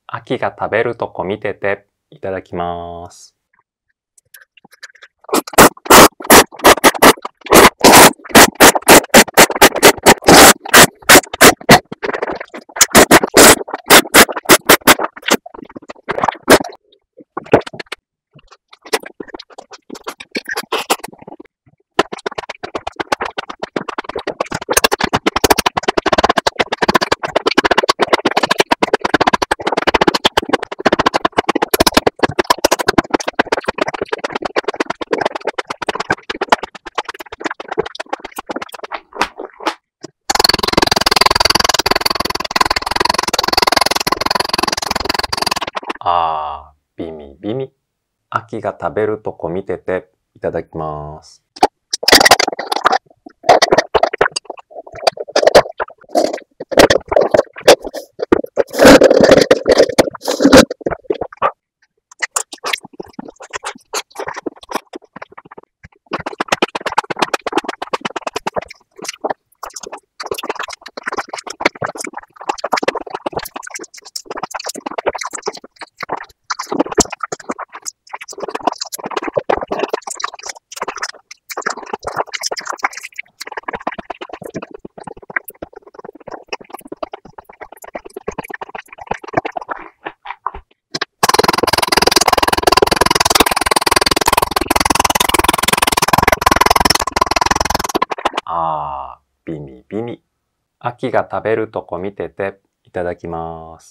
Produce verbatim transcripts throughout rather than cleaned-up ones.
秋が食べるとこ見てて、いただきます。あー、ビミビミ。秋が食べるとこ見てて、いただきます。あー、ビミビミ。秋が食べるとこ見てて、いただきます。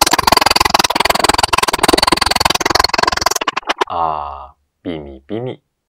あー、ビミビミ。